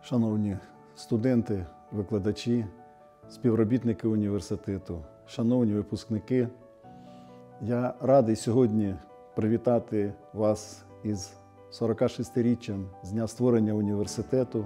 Шановні студенти, викладачі, співробітники університету, шановні випускники, я радий сьогодні привітати вас із 46-річчям з дня створення університету,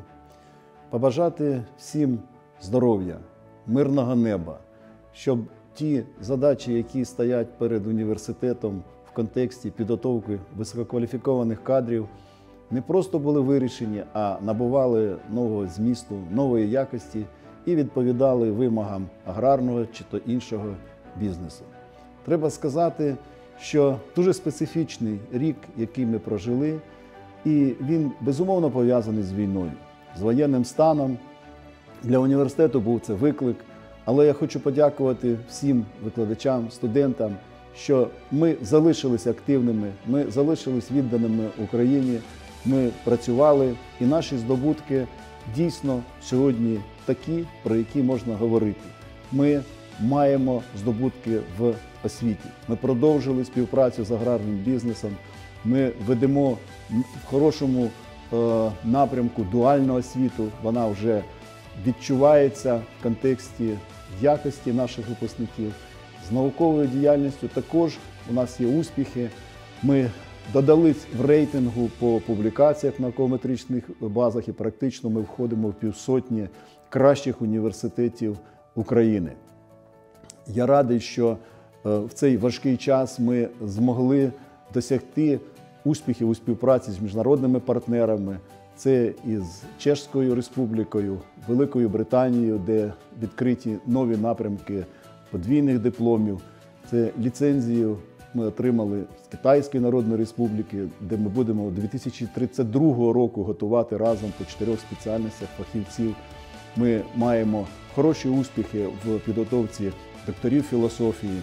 побажати всім здоров'я, мирного неба, щоб ті задачі, які стоять перед університетом в контексті підготовки висококваліфікованих кадрів, не просто були вирішені, а набували нового змісту, нової якості і відповідали вимогам аграрного чи то іншого бізнесу. Треба сказати, що дуже специфічний рік, який ми прожили, і він безумовно пов'язаний з війною, з воєнним станом. Для університету був це виклик, але я хочу подякувати всім викладачам, студентам, що ми залишилися активними, ми залишились відданими Україні, ми працювали, і наші здобутки дійсно сьогодні такі, про які можна говорити. Ми маємо здобутки в освіті. Ми продовжили співпрацю з аграрним бізнесом, ми ведемо в хорошому напрямку дуальну освіту, вона вже відчувається в контексті якості наших випускників. З науковою діяльністю також у нас є успіхи. Ми додались в рейтингу по публікаціях в науково-метричних базах і практично ми входимо в півсотні кращих університетів України. Я радий, що в цей важкий час ми змогли досягти успіхів у співпраці з міжнародними партнерами. Це із Чеською Республікою, Великою Британією, де відкриті нові напрямки подвійних дипломів. Це ліцензію ми отримали з Китайської Народної Республіки, де ми будемо до 2032 року готувати разом по 4 спеціальностях фахівців. Ми маємо хороші успіхи в підготовці докторів філософії.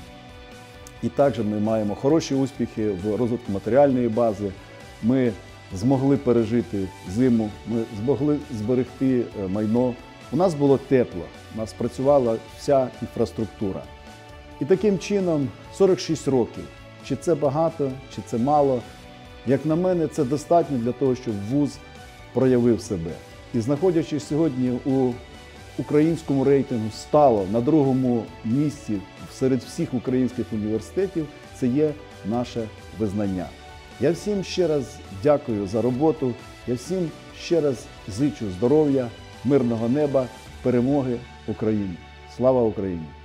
І також ми маємо хороші успіхи в розвитку матеріальної бази. Ми змогли пережити зиму, ми змогли зберегти майно. У нас було тепло, у нас працювала вся інфраструктура. І таким чином 46 років. Чи це багато, чи це мало. Як на мене, це достатньо для того, щоб вуз проявив себе. І знаходячись сьогодні у українському рейтингу стало на другому місці серед всіх українських університетів, це є наше визнання. Я всім ще раз дякую за роботу, я всім ще раз зичу здоров'я, мирного неба, перемоги Україні. Слава Україні!